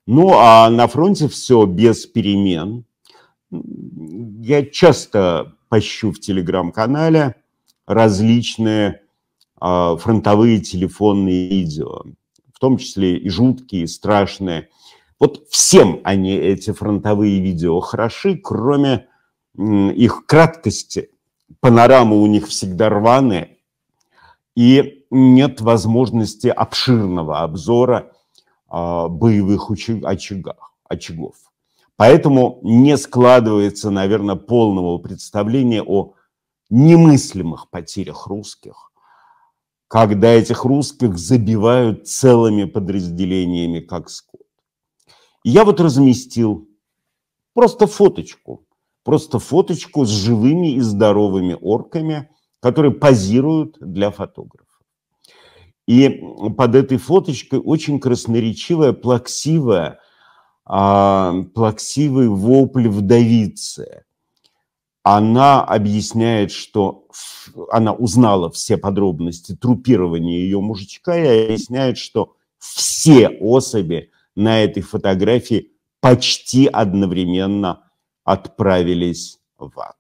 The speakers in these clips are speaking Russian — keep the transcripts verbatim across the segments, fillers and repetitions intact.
Ну, а на фронте все без перемен. Я часто пощу в телеграм-канале различные а, фронтовые телефонные видео, в том числе и жуткие, и страшные. Вот всем они, эти фронтовые видео, хороши, кроме м, их краткости. Панорамы у них всегда рваные, и нет возможности обширного обзора а, боевых очаг, очагах, очагов. Поэтому не складывается, наверное, полного представления о немыслимых потерях русских, когда этих русских забивают целыми подразделениями, как скот. И я вот разместил просто фоточку, просто фоточку с живыми и здоровыми орками, которые позируют для фотографов. И под этой фоточкой очень красноречивая, плаксивая, а, плаксивый вопль вдовицы. Она объясняет, что она узнала все подробности трупирования ее мужичка и объясняет, что все особи на этой фотографии почти одновременно отправились в ад.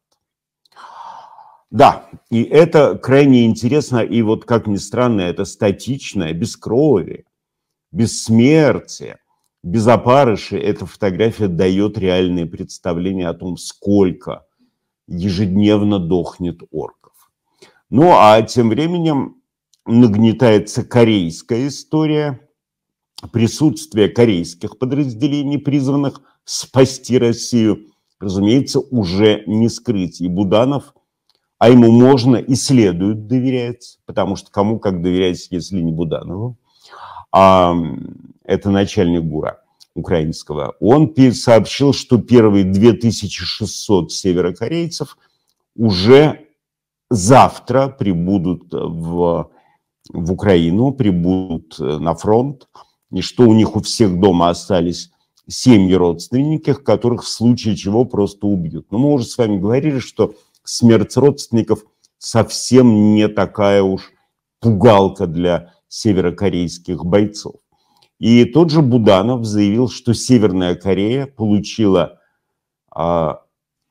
Да, и это крайне интересно, и вот, как ни странно, это статичное, без крови, без смерти, без опарыши. Эта фотография дает реальные представления о том, сколько ежедневно дохнет орков. Ну, а тем временем нагнетается корейская история, присутствие корейских подразделений, призванных спасти Россию, разумеется, уже не скрыть. И Буданов, а ему можно и следует доверять, потому что кому как доверять, если не Буданову, а это начальник ГУРа украинского, он сообщил, что первые две тысячи шестьсот северокорейцев уже завтра прибудут в, в Украину, прибудут на фронт, и что у них у всех дома остались семьи родственников, которых в случае чего просто убьют. Но мы уже с вами говорили, что смерть родственников совсем не такая уж пугалка для северокорейских бойцов. И тот же Буданов заявил, что Северная Корея получила а,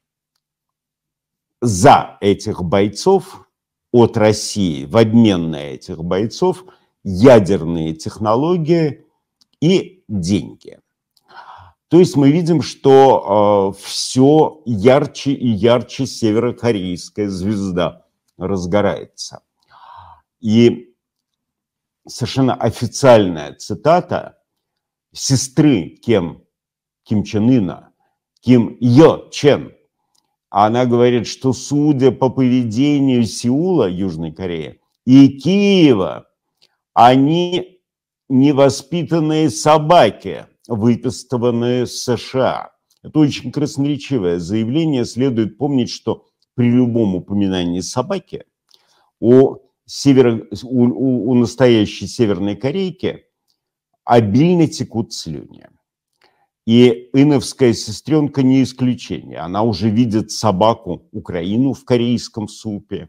за этих бойцов от России, в обмен на этих бойцов, ядерные технологии и деньги. То есть мы видим, что э, все ярче и ярче северокорейская звезда разгорается. И совершенно официальная цитата сестры Ким, Ким Чен Ына, Ким Йо Чен, она говорит, что судя по поведению Сеула, Южной Кореи, и Киева, они невоспитанные собаки, выпистыванные с США. Это очень красноречивое заявление. Следует помнить, что при любом упоминании собаки у, северо, у, у, у настоящей Северной Корейки обильно текут слюни. И иновская сестренка не исключение. Она уже видит собаку Украину в корейском супе.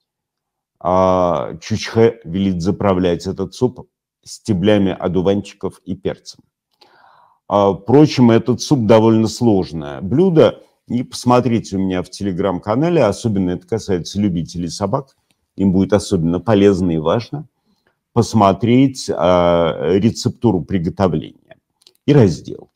А Чучхе велит заправлять этот суп стеблями одуванчиков и перцем. Впрочем, этот суп довольно сложное блюдо. И посмотрите у меня в телеграм-канале, особенно это касается любителей собак, им будет особенно полезно и важно посмотреть рецептуру приготовления и раздел.